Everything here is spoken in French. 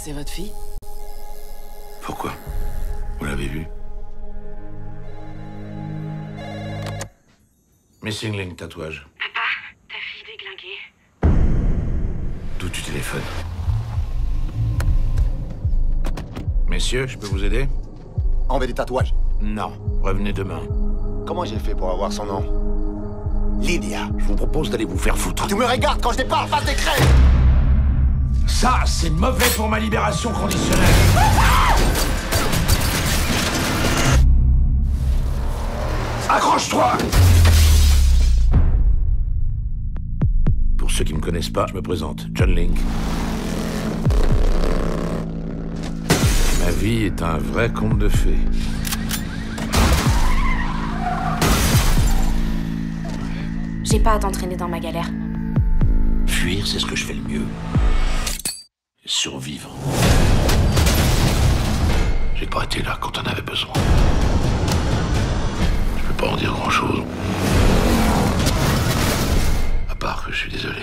C'est votre fille? Pourquoi? Vous l'avez vue? Missing Link, tatouage. Papa, ta fille déglinguée. D'où tu téléphones? Messieurs, je peux vous aider? Enlever des tatouages. Non. Revenez demain. Comment j'ai fait pour avoir son nom? Lydia. Je vous propose d'aller vous faire foutre. Tu me regardes quand je déparle, pas d'écran. Ça, c'est mauvais pour ma libération conditionnelle. Accroche-toi! Pour ceux qui me connaissent pas, je me présente, John Link. Ma vie est un vrai conte de fées. J'ai pas à t'entraîner dans ma galère. Fuir, c'est ce que je fais le mieux. Survivre. J'ai pas été là quand on avait besoin. Je peux pas en dire grand-chose. À part que je suis désolé.